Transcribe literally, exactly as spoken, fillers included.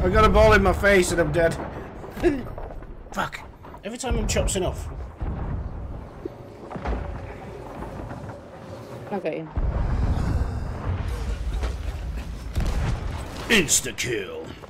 I got a ball in my face and I'm dead. Fuck. Every time I'm chopsing off. Okay. Insta kill.